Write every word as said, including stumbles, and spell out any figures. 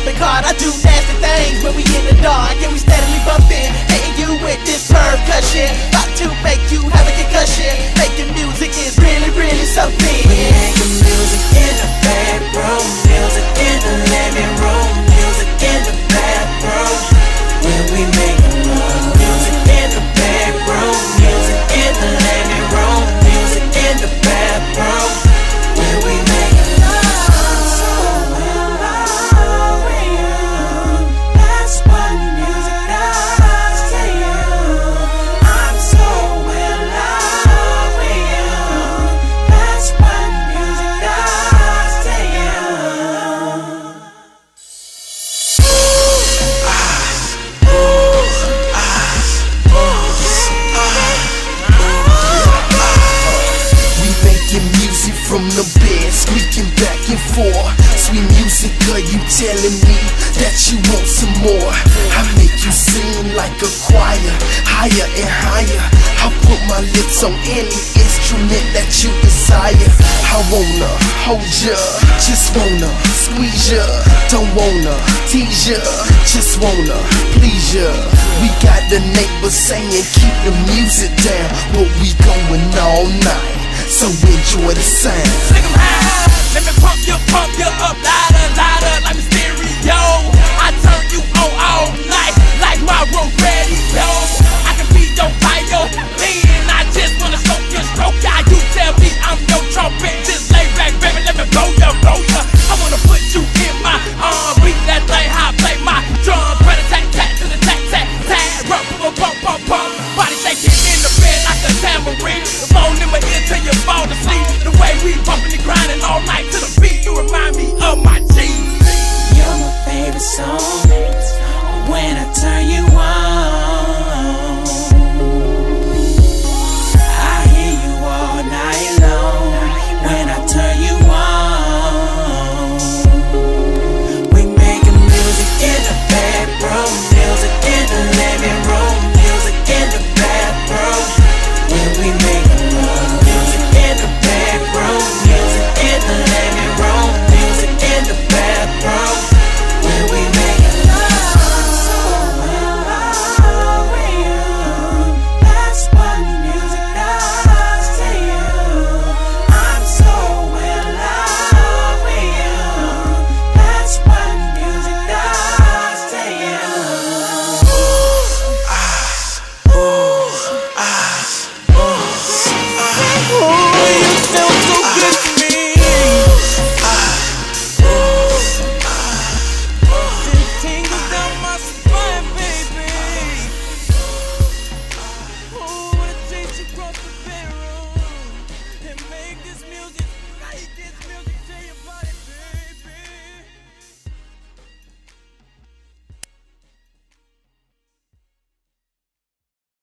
bumping hard. I do nasty things when we in the dark, and we steadily bumping, hitting you with this percussion. About to make you have a concussion. Making music is really, really something. We making music in the bedroom, music in the living room, music in the bathroom. When we making love, music in the bedroom, music in the living room, music in the bathroom. When we making love, I'm so in love with you. That's what music does to you. I'm so in love with you. That's what music does to you. We making music from the bed, squeaking back and forth. Sweet music, girl, you telling me that you want some more. I make you sing like a choir, higher and higher. I put my lips on any instrument that you desire. I wanna hold ya, just wanna squeeze ya. Don't wanna tease ya, just wanna please ya. We got the neighbors saying keep the music down, but we going all night, so enjoy the sound. Take 'em high, let me pump you, pump you up louder, louder like a stereo. I turn you on all night like my road radio. I can be your fire, man, I just wanna stroke your stroke ya. You tell me I'm your trumpet, just lay back, baby, let me blow ya, blow ya. I wanna put you in my arms, beat that thing high, play my drum, better tat tat to the tat tat tat, rub, pump, pump, pump, pump. Body shaking in the bed like a tambourine. The phone in my ear till you fall asleep. The way we bumping and grinding all night.